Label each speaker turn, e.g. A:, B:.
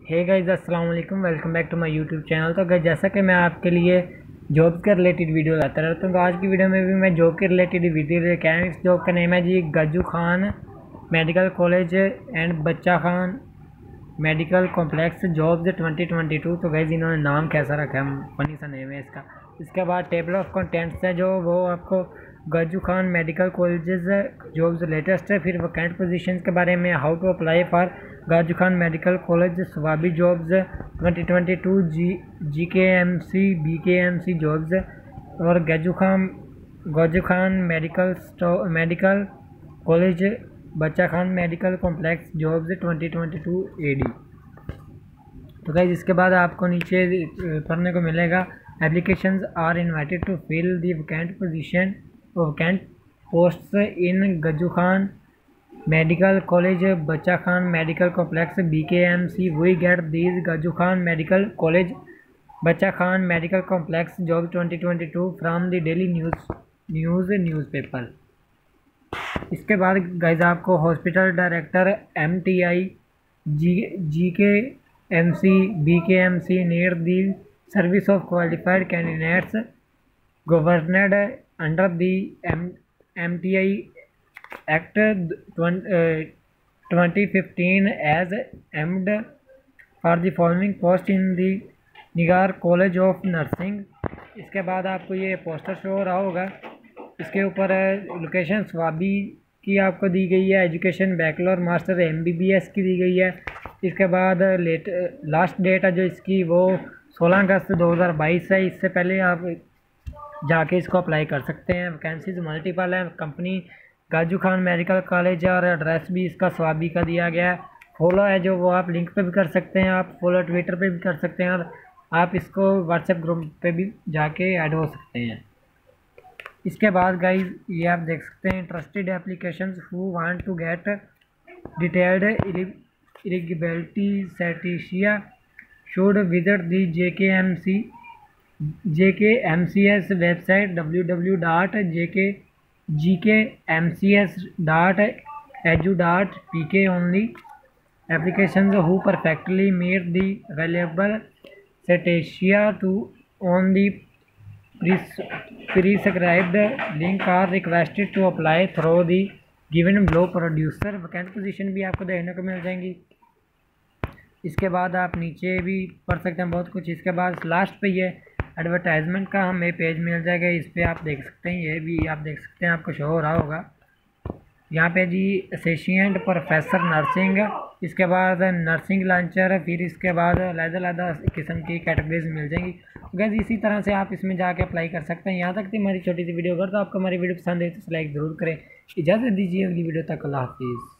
A: हे guys, अस्सलाम वालेकुम। Welcome back to my YouTube channel. तो गाइस, जैसा कि मैं आपके लिए जॉब के रिलेटेड वीडियो लाता रहता हूँ, तो आज की वीडियो में भी मैं जॉब के रिलेटेड वीडियो लेके आया हूँ। इस जॉब का नेम है जी Gajju Khan medical college and Bacha Khan medical complex jobs 2022। तो गाइस, इन्होंने नाम कैसा रखा है, फनी सा नेम है इसका। इसके बाद टेबल ऑफ कंटेंट्स है जो वो आपको Gajju Khan medical colleges jobs latest है। फिर वैकेंट पोजीशंस के बारे में, how to apply for Gajju Khan medical college Swabi jobs 2022, GKMC BKMC jobs और Gajju Khan medical college Bacha Khan medical complex jobs 2022 AD। तो गाइस, इसके बाद आपको नीचे पढ़ने को मिलेगा applications are invited to fill the vacant posts in Gajju Khan medical college Bacha Khan medical complex BKMC। We get these Gajju Khan medical college Bacha Khan medical complex job 2022 from the daily newspaper. इसके बाद गाइज आपको hospital director MTI GKMC BKMC need the service of qualified candidates governed under the MTI Act 2015 as amended for the following post in the Nigar college of nursing. इसके बाद आपको ये poster show हो रहा होगा। इसके ऊपर लोकेशन स्वाबी की आपको दी गई है, एजुकेशन बैचलर मास्टर MBBS की दी गई है। इसके बाद लास्ट डेट है जो इसकी वो 16 अगस्त 2022 है। इससे पहले आप जाके इसको अप्लाई कर सकते हैं। वैकेंसीज मल्टीपल है। Company Gajju Khan medical college है और एड्रेस भी इसका स्वाबी का दिया गया है। फॉलो है जो वो आप लिंक पे भी कर सकते हैं, आप फॉलो ट्विटर पे भी कर सकते हैं और आप इसको व्हाट्सएप ग्रुप पे भी जाके ऐड हो सकते हैं। इसके बाद गाइज ये आप देख सकते हैं interested applications who want to get detailed eligibility certificate should visit the JKMCS website www.gkmcs.edu.pk only applications who perfectly meet the available criteria to on the prescribed link are requested to apply through the given below producer। Vacant position भी आपको देखने को मिल जाएंगी। इसके बाद आप नीचे भी पढ़ सकते हैं बहुत कुछ। इसके बाद लास्ट पे ये एडवर्टाइजमेंट का हमें पेज मिल जाएगा। इस पर आप देख सकते हैं, ये भी आप देख सकते हैं, आपको शो हो रहा होगा यहाँ पे जी असिस्टेंट प्रोफेसर नर्सिंग। इसके बाद नर्सिंग लॉन्चर, फिर इसके बाद अलग-अलग किस्म की कैटेगरीज मिल जाएंगी। तो गाइस, इसी तरह से आप इसमें जाके अप्लाई कर सकते हैं। यहाँ तक थी हमारी छोटी सी वीडियो। अगर तो आपको हमारी वीडियो पसंद है तो लाइक ज़रूर करें। इजाज़त दीजिए अगली वीडियो तक। अल्लाह हाफिज़।